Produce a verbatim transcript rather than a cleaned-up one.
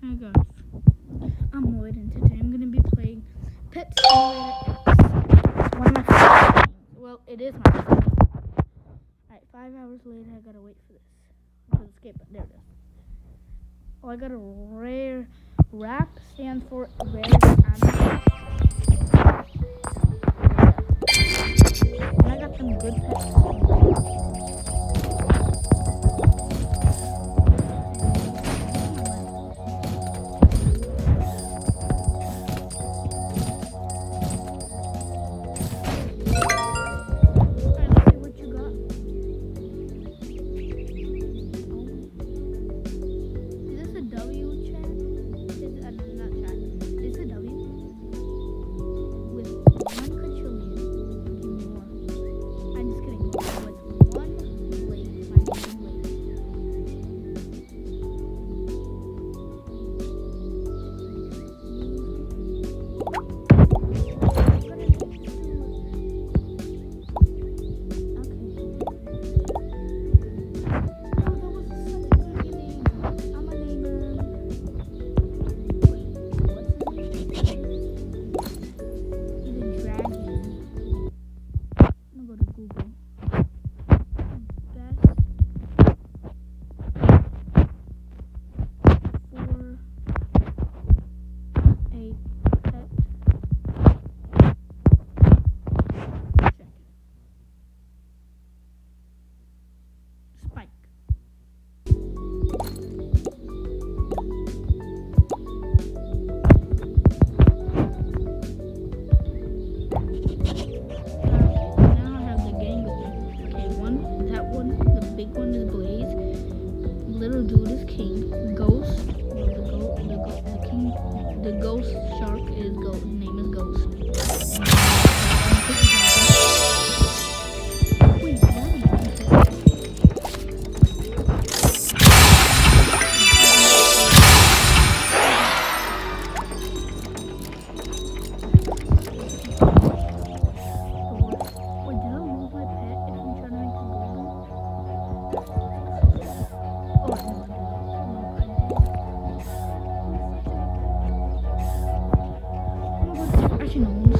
Hi guys, I'm Lloyd and today I'm going to be playing Pet Simulator X. One of my favorite games. Well, it is my favorite game. Alright, five hours later I gotta wait for this. To escape it. There it is. Oh, I got a rare RAP stands for rare animal. And I got some good pets. Little dude is king. Ghost, well, the goat, the, go, the king, the ghost shark is goat. His name is Ghost. Wait, Wait, did I lose my pet if I'm trying to make a global? Actually, no.